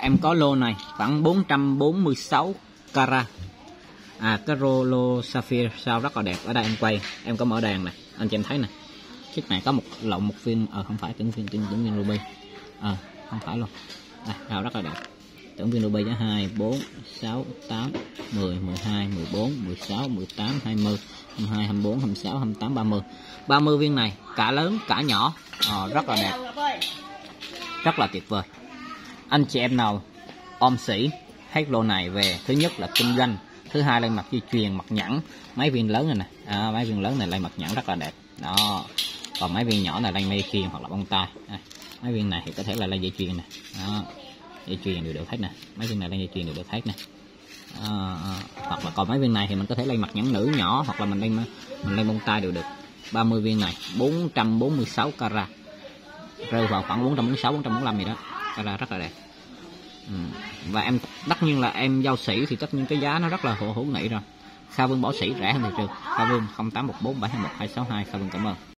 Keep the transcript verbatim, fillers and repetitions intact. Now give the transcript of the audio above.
em có lô này khoảng bốn trăm bốn mươi sáu carat. À, cái rô lô sapphire sao rất là đẹp. Ở đây em quay, em có mở đèn này, anh chị em thấy này. Chiếc này có một lộn một viên, ờ không phải tưởng viên tưởng, tưởng viên ruby. Ờ, không phải luôn. Đây, sao rất là đẹp. Tưởng viên ruby giá hai, bốn, sáu, tám, mười, mười hai, mười bốn, mười sáu, mười tám, hai mươi, hai mươi hai, hai mươi bốn, hai mươi sáu, hai mươi tám, ba mươi. ba mươi viên này, cả lớn cả nhỏ, ờ, rất là đẹp. Rất là tuyệt vời. Anh chị em nào ôm sỉ hết lô này về, thứ nhất là kinh doanh, thứ hai lên mặt dây chuyền, mặt nhẫn. Mấy viên lớn này nè, à, mấy viên lớn này lên mặt nhẫn rất là đẹp. Đó. Còn mấy viên nhỏ này lên dây chuyền hoặc là bông tai. À, mấy viên này thì có thể là lên dây chuyền nè. Đó. Dây chuyền đều được hết nè. Mấy viên này lên dây chuyền đều được hết nè. À, à, hoặc là còn mấy viên này thì mình có thể lên mặt nhẫn nữ nhỏ, hoặc là mình lên mình lên bông tai đều được. ba mươi viên này bốn trăm bốn mươi sáu carat, rơi vào khoảng bốn trăm bốn mươi sáu, bốn trăm bốn mươi lăm gì đó. Carat rất là đẹp. Ừ. Và em tất nhiên là em giao sỉ thì tất nhiên cái giá nó rất là hữu hữu nghị rồi. Kha Vương bảo sỉ rẻ hơn thị trường. Kha Vương không tám một bốn bảy hai một hai sáu hai. Kha Vương cảm ơn.